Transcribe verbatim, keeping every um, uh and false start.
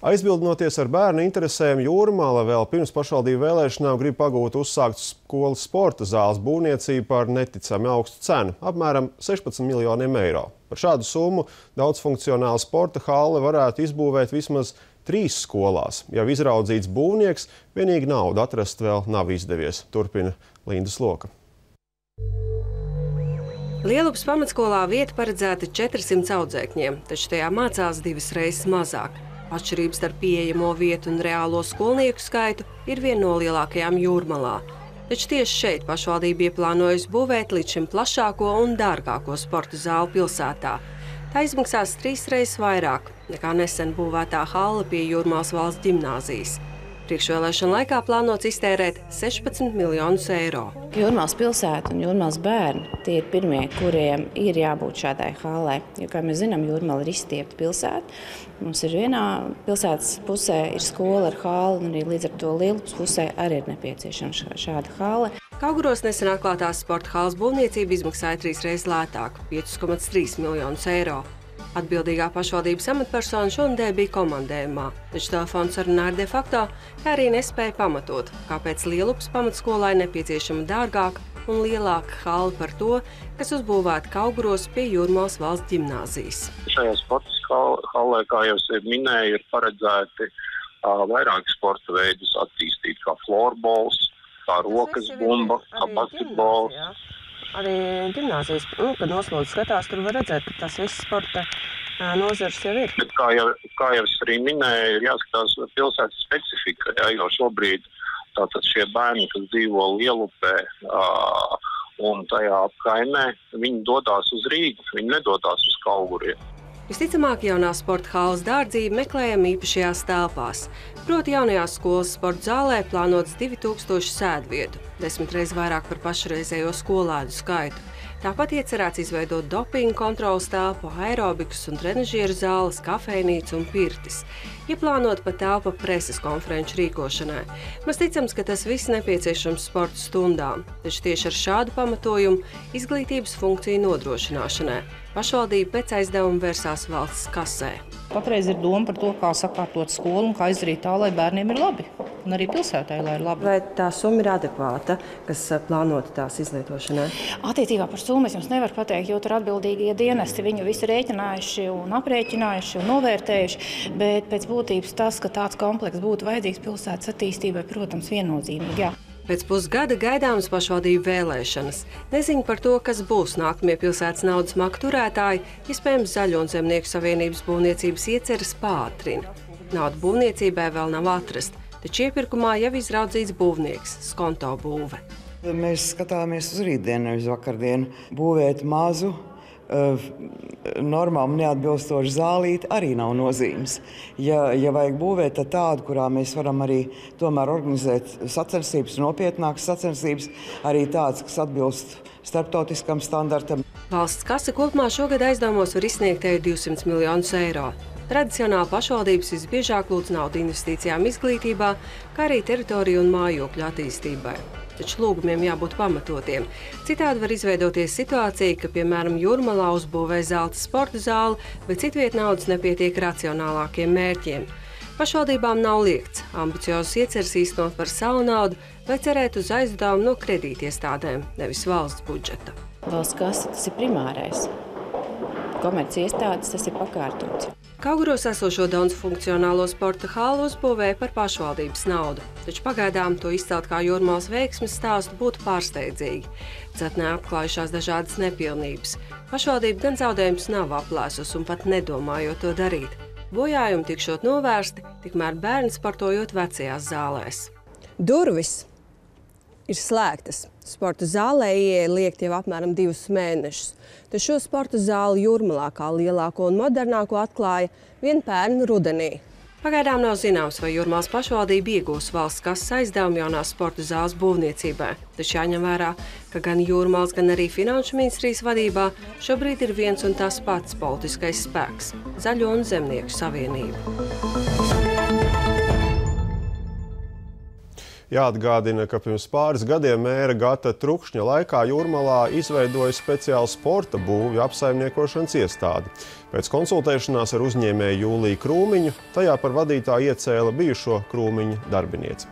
Aizbildinoties ar bērnu interesēm, Jūrmāla vēl pirms pašvaldību vēlēšanām grib pagūt uzsākt skolas sporta zāles būvniecību par neticami augstu cenu – apmēram sešpadsmit miljoniem eiro. Par šādu summu daudzfunkcionāla sporta halle varētu izbūvēt vismaz trīs skolās. Jau izraudzīts būvnieks, vienīgi naudu atrast vēl nav izdevies, turpina Linda Sloka. Lielupas pamatskolā vieta paredzēta četrsimt audzēkņiem, taču tajā mācās divas reizes mazāk. Atšķirības starp pieejamo vietu un reālo skolnieku skaitu ir viena no lielākajām Jūrmalā. Taču tieši šeit pašvaldība ieplānojusi būvēt līdz šim plašāko un dārgāko sporta zāli pilsētā. Tā izmaksās trīs reizes vairāk nekā nesen būvētā halle pie Jūrmalas valsts ģimnāzijas. Priekšvēlēšana laikā plānots iztērēt sešpadsmit miljonus eiro. Jūrmalas pilsēta un Jūrmalas bērni tie ir pirmie, kuriem ir jābūt šādai hallē. Jo, kā mēs zinām, Jūrmala ir izstiepta pilsēta. Mums ir vienā pilsētas pusē ir skola ar halli, un arī līdz ar to Lielupas pusē arī ir nepieciešama šāda halle. Kauguros nesen atklātās sporta halles būvniecība izmaksāja trīs reizes lētāk – piecus komats trīs miljonus eiro. Atbildīgā pašvaldības amatpersona šonadēļ bija komandējumā, taču telefonu sarunā ar de facto arī nespēja pamatot, kāpēc Lielupas pamatskolai nepieciešama dārgāka un lielāka halle par to, kas uzbūvēta Kauguros pie Jūrmalas valsts ģimnāzijas. Šajā sporta hallē, kā jau es minēju, ir paredzēti uh, vairāki sporta veidus attīstīt, kā florbols, kā rokas bumba, kā basketbols. Arī ģimnāzijas, nu, kad noslodzi skatās, tur var redzēt, ka tas viss sporta nozars jau ir. Bet kā jau, kā jau es arī minēju, ir jāskatās pilsētas specifika, ja, jo šobrīd tātad šie bērni, kas dzīvo Lielupē uh, un tajā apkaimē, viņi dodās uz Rīgu, viņi nedodās uz Kauguriem. Visticamāk, jaunā sporta halles dārdzība meklējama īpašajās telpās. Proti jaunajās skolas sporta zālē plānots divi tūkstoši sēdvietu, desmit reizes vairāk par pašreizējo skolēdu skaitu. Tāpat iecerēts izveidot dopingu kontrolas telpu, aerobikas un trenažieru zāles, kafejnīcu un pirtis. Ieplānot pat telpa preses konferenču rīkošanai. Mēs ticams, ka tas viss nepieciešams sporta stundām, taču tieši ar šādu pamatojumu izglītības funkciju nodrošināšanai pašvaldība pēc aizdevuma vērsās valsts kasē. Patreiz ir doma par to, kā sakārtot skolu un kā izdarīt tā, lai bērniem ir labi. Un arī pilsētai, lai ir labi. Vai tā summa ir adekvāta, kas plānota tās izlietošanai? Attiecībā par summu es jums nevaru pateikt, jo tur atbildīgie dienesti viņu visu rēķinājuši un aprēķinājuši un novērtējuši, bet pēc būtības tas, ka tāds komplekss būtu vajadzīgs pilsētas attīstībai, protams, viennozīmīgi, jā. Pēc pusgada gaidāmas pašvaldību vēlēšanas. Neziņa par to, kas būs nākamie pilsētas naudas maku turētāji, iespējams Zaļo un Zemnieku savienības būvniecības ieceres pātrina. Nauda būvniecībai vēl nav atrasta, taču iepirkumā jau izraudzīts būvnieks – Skonto būve. Mēs skatāmies uz rītdienu, nevis vakardienu. Būvēt mazu, normām neatbilstošu zālīti arī nav nozīmes. Ja, ja vajag būvēt, tad tādu, kurā mēs varam arī tomēr organizēt sacensības, nopietnākas sacensības, arī tādas, kas atbilst starptautiskam standartam. Valsts kase kopumā šogad aizdevumos var izsniegt divsimt miljonus eiro. Tradicionāli pašvaldības visbiežāk lūdz naudu investīcijām izglītībā, kā arī teritoriju un mājokļu attīstībai. Taču lūgumiem jābūt pamatotiem. Citādi var izveidoties situācija, ka, piemēram, Jūrmalā uzbūvē zelta sporta zāli, bet citviet naudas nepietiek racionālākiem mērķiem. Pašvaldībām nav liegts ambiciozus ieceres īstenot par savu naudu vai cerēt uz aizdevumu no kredītiestādēm, nevis valsts budžeta. Valsts kase tas ir primārais. Komerci iestādes tas ir pakārtots. Kauguros esošo daudzfunkcionālo sporta halli uzbūvēja par pašvaldības naudu, taču pagaidām to izcelt kā Jūrmalas veiksmes stāstu būtu pārsteidzīgi. Dzetnē atklājušās dažādas nepilnības. Pašvaldība gan zaudējums nav aplēsus un pat nedomājot to darīt. Bojājumi tikšot novērsti, tikmēr bērni sportojot vecajās zālēs. Durvis ir slēgtas. Sporta zālē ieeja liekt jau apmēram divus mēnešus. Taču šo sporta zāli Jūrmalā kā lielāko un modernāko atklāja vien pērn rudenī. Pagaidām nav zināms, vai Jūrmalas pašvaldība iegūs valsts kases aizdevumu jaunās sporta zāles būvniecībai. Taču jāņem vērā, ka gan Jūrmalas, gan arī Finanšu ministrijas vadībā šobrīd ir viens un tas pats politiskais spēks – Zaļo un Zemnieku savienība. Jāatgādina, ka pirms pāris gadiem mēra Gata Trukšņa laikā Jūrmalā izveidoja speciālu sporta būvju apsaimniekošanas iestādi. Pēc konsultēšanās ar uzņēmēju Jūliju Krūmiņu tajā par vadītāju iecēla bijušo Krūmiņa darbinieci.